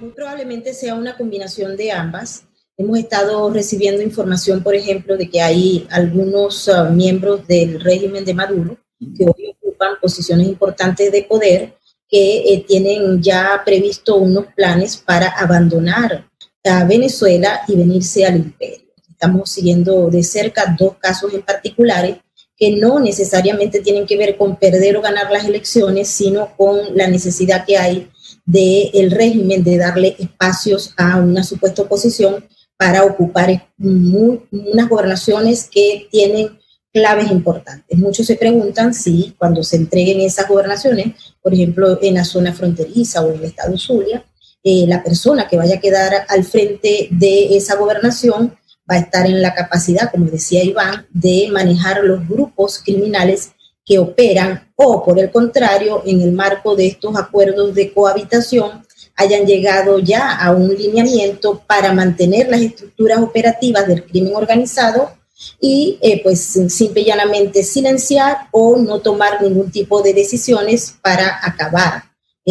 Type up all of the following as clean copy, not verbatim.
Muy probablemente sea una combinación de ambas. Hemos estado recibiendo información, por ejemplo, de que hay algunos miembros del régimen de Maduro que hoy ocupan posiciones importantes de poder que tienen ya previsto unos planes para abandonar a Venezuela y venirse al imperio. Estamos siguiendo de cerca dos casos en particulares que no necesariamente tienen que ver con perder o ganar las elecciones, sino con la necesidad que hay del régimen de darle espacios a una supuesta oposición para ocupar unas gobernaciones que tienen claves importantes. Muchos se preguntan si cuando se entreguen esas gobernaciones, por ejemplo, en la zona fronteriza o en el estado Zulia, la persona que vaya a quedar al frente de esa gobernación va a estar en la capacidad, como decía Iván, de manejar los grupos criminales que operan o, por el contrario, en el marco de estos acuerdos de cohabitación, hayan llegado ya a un lineamiento para mantener las estructuras operativas del crimen organizado y pues simple y llanamente silenciar o no tomar ningún tipo de decisiones para acabar.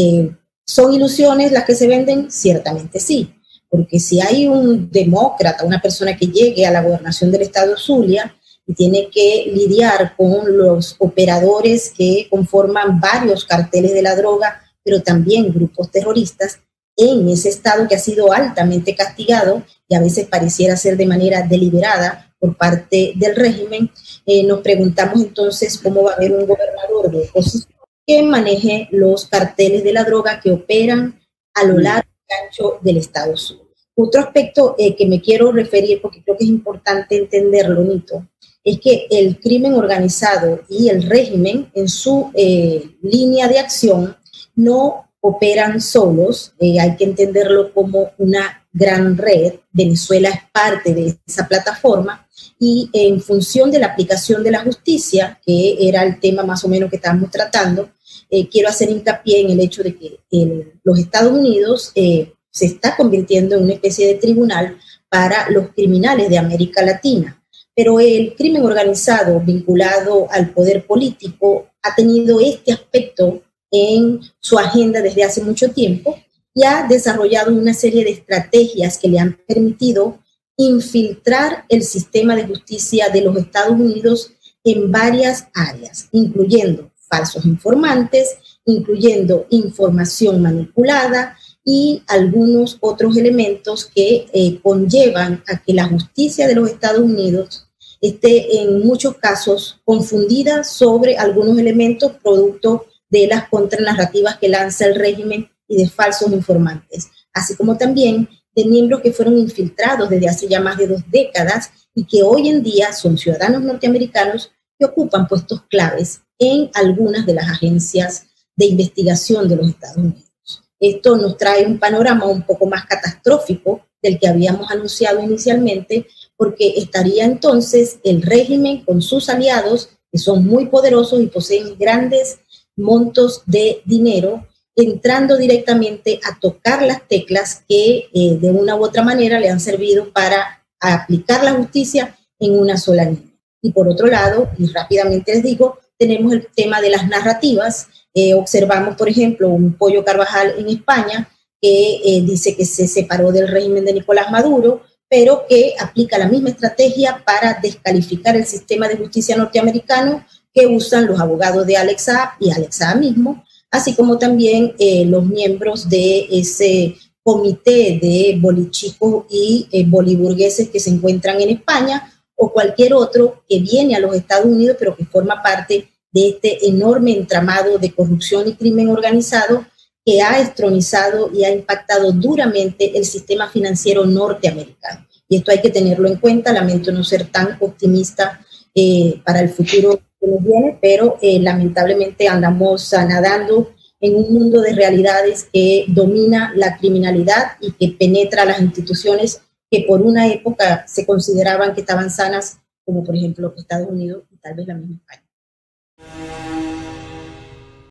¿Son ilusiones las que se venden? Ciertamente sí, porque si hay un demócrata, una persona que llegue a la gobernación del estado Zulia y tiene que lidiar con los operadores que conforman varios carteles de la droga, pero también grupos terroristas, en ese estado que ha sido altamente castigado y a veces pareciera ser de manera deliberada por parte del régimen, nos preguntamos entonces cómo va a haber un gobernador de oposición que maneje los carteles de la droga que operan a lo largo y ancho del estado sur. Otro aspecto que me quiero referir, porque creo que es importante entenderlo, Nito, es que el crimen organizado y el régimen en su línea de acción no operan solos, hay que entenderlo como una gran red. Venezuela es parte de esa plataforma y en función de la aplicación de la justicia, que era el tema más o menos que estábamos tratando, quiero hacer hincapié en el hecho de que los Estados Unidos se está convirtiendo en una especie de tribunal para los criminales de América Latina. Pero el crimen organizado vinculado al poder político ha tenido este aspecto en su agenda desde hace mucho tiempo y ha desarrollado una serie de estrategias que le han permitido infiltrar el sistema de justicia de los Estados Unidos en varias áreas, incluyendo falsos informantes, incluyendo información manipulada y algunos otros elementos que conllevan a que la justicia de los Estados Unidos esté en muchos casos confundida sobre algunos elementos producto de las contranarrativas que lanza el régimen y de falsos informantes, así como también de miembros que fueron infiltrados desde hace ya más de 2 décadas y que hoy en día son ciudadanos norteamericanos que ocupan puestos claves en algunas de las agencias de investigación de los Estados Unidos. Esto nos trae un panorama un poco más catastrófico del que habíamos anunciado inicialmente, porque estaría entonces el régimen con sus aliados, que son muy poderosos y poseen grandes montos de dinero, entrando directamente a tocar las teclas que de una u otra manera le han servido para aplicar la justicia en una sola línea. Y por otro lado, y rápidamente les digo, tenemos el tema de las narrativas. Observamos, por ejemplo, un Pollo Carvajal en España que dice que se separó del régimen de Nicolás Maduro, pero que aplica la misma estrategia para descalificar el sistema de justicia norteamericano que usan los abogados de Alex Saab y Alex Saab mismo, así como también los miembros de ese comité de bolichicos y boliburgueses que se encuentran en España, o cualquier otro que viene a los Estados Unidos, pero que forma parte de este enorme entramado de corrupción y crimen organizado que ha estronizado y ha impactado duramente el sistema financiero norteamericano. Y esto hay que tenerlo en cuenta. Lamento no ser tan optimista para el futuro que nos viene, pero lamentablemente andamos nadando en un mundo de realidades que domina la criminalidad y que penetra las instituciones que por una época se consideraban que estaban sanas, como por ejemplo Estados Unidos y tal vez la misma España.